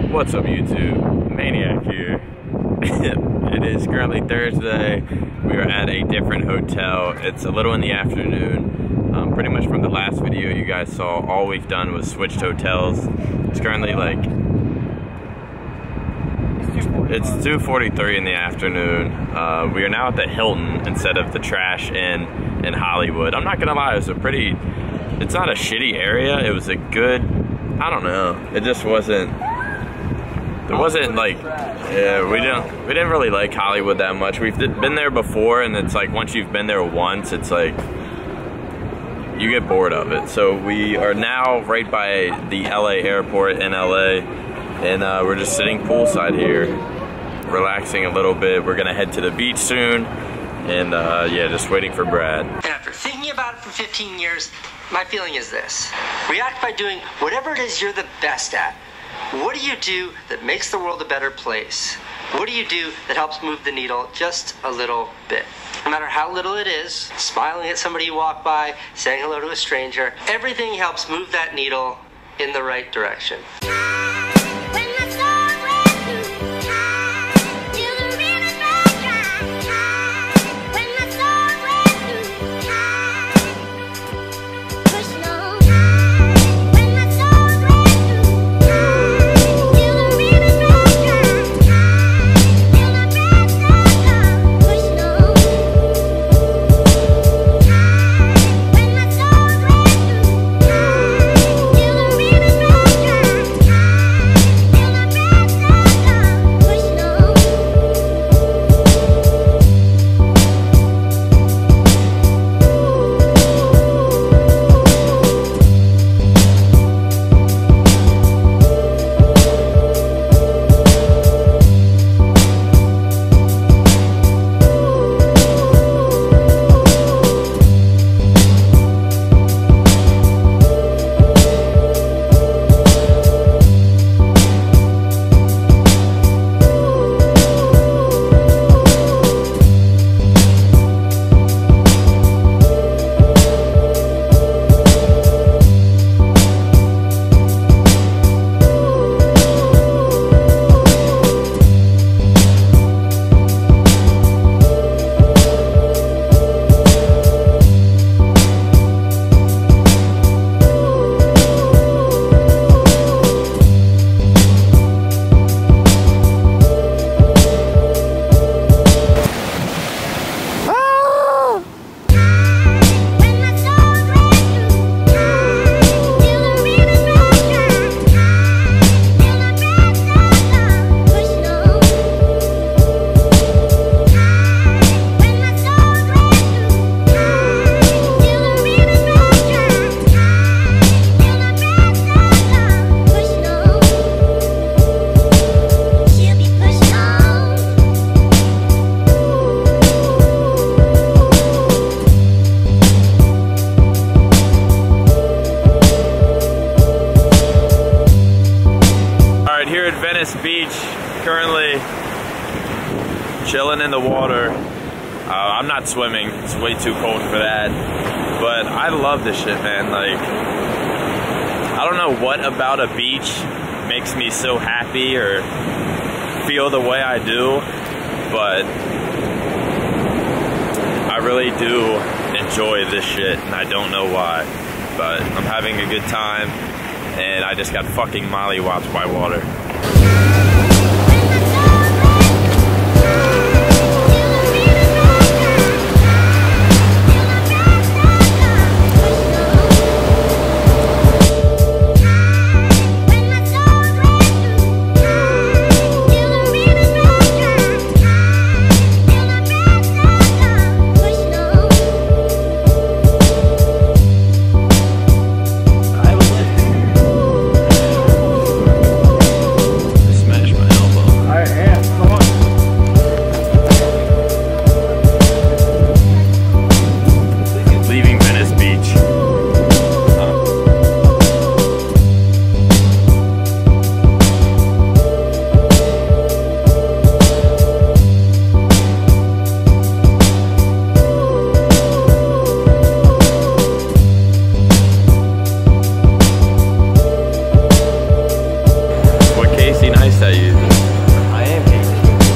What's up, YouTube? Maniac here. It is currently Thursday. We are at a different hotel. It's a little in the afternoon. Pretty much from the last video you guys saw, all we've done was switched hotels. It's currently like, it's 2:43 in the afternoon. We are now at the Hilton instead of the Trash Inn in Hollywood. I'm not gonna lie, it's not a shitty area. It was a good, I don't know. It just wasn't. It wasn't like, yeah, we didn't really like Hollywood that much. We've been there before, and it's like once you've been there once, it's like you get bored of it. So we are now right by the LA airport in LA, and we're just sitting poolside here, relaxing a little bit. We're gonna head to the beach soon, and yeah, just waiting for Brad. And after thinking about it for 15 years, my feeling is this: react by doing whatever it is you're the best at. What do you do that makes the world a better place? What do you do that helps move the needle just a little bit? No matter how little it is, smiling at somebody you walk by, saying hello to a stranger, everything helps move that needle in the right direction. Beach, currently chilling in the water. I'm not swimming, it's way too cold for that, but I love this shit, man. Like, I don't know what about a beach makes me so happy or feel the way I do, but I really do enjoy this shit, and I don't know why, but I'm having a good time, and I just got fucking mollywopped by water. This bet you. I am Casey.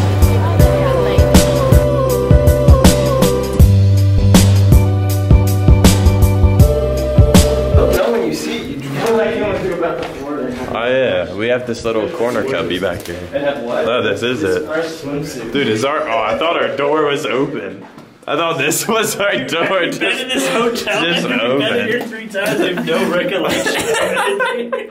Don't when you see it, you feel like you want to go back to Florida. Oh yeah, we have this little corner cubby back here. And have what? Oh, this is it. Our swimsuit. Dude, is our, oh, I thought our door was open. I thought this was our door. Been in this hotel. Just I've been open. here 3 times. I have no recollection of anything.